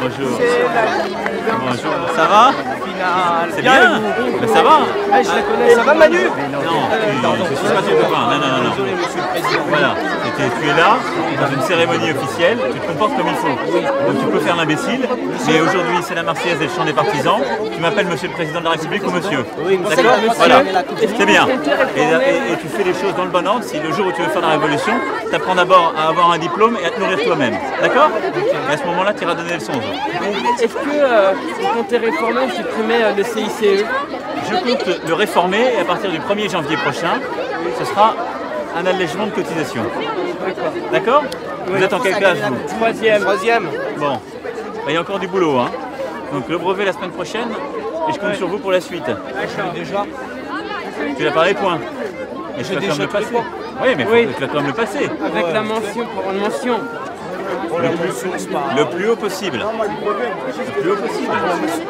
Bonjour. Bonjour. Ça va? C'est bien. Mais ça va. Je la connais, ça va Manu? Non, je suis pas ton copain. Non. Voilà. Tu es là, dans une cérémonie officielle, tu te comportes comme il faut. Donc tu peux faire l'imbécile, mais aujourd'hui c'est la Marseillaise et le chant des partisans. Tu m'appelles Monsieur le Président de la République ou Monsieur. D'accord? Voilà. C'est bien. Et tu fais les choses dans le bon ordre. Si le jour où tu veux faire la révolution, tu apprends d'abord à avoir un diplôme et à te nourrir toi-même. D'accord? Et à ce moment-là, tu iras donner le son. Est-ce que vous comptez réformer ou supprimer le CICE? Je compte le réformer et à partir du 1er janvier prochain, ce sera un allègement de cotisation. D'accord? Vous êtes en quelle classe vous? Troisième. Bon, il y a encore du boulot. Hein. Donc le brevet la semaine prochaine et je compte sur vous pour la suite. Déjà. Tu l'as parlé point. Et je vais quand même le passer. Oui, mais tu vas quand même le passer. Avec la mention, pour une mention. Le plus haut possible. Le plus haut possible.